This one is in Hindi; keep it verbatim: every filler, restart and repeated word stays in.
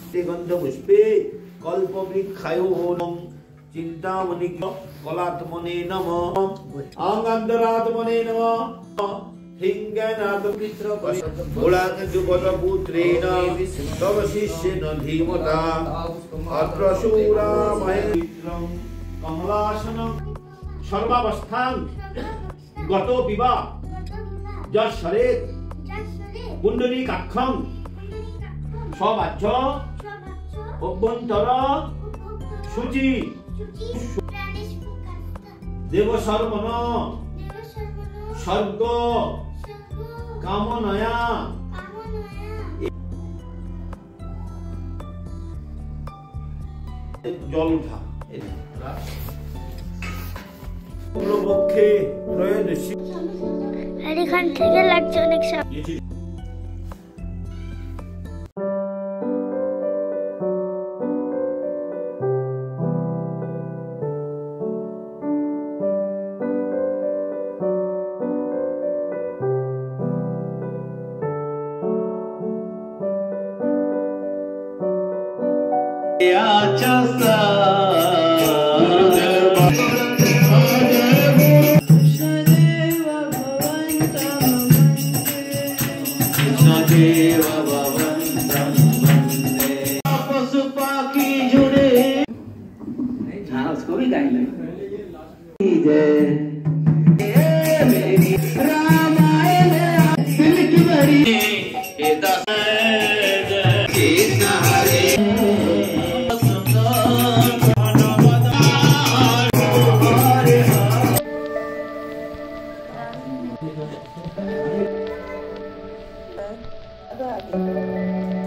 गंध पुष्पे कल्पवृक्षायो चिंतामणि कलात्मने नमः अंगांतरात्मने नमः हिंगनाथपुत्रेण तव शिष्येन धीमता अत्र शूरा महेन्द्रं कमलासनं सर्वावस्थां गतो विवा जशरे पुंडरीकाक्षं स्ववाच्य अभ्यंतर शुचि देवशर्मण स्वर्ग कामनया जल उठा পক্ষে ত্রয়োদশী এখান থেকে লাগছে অনেক সাপ। हाँ उसको भी गाएंगे। Ada.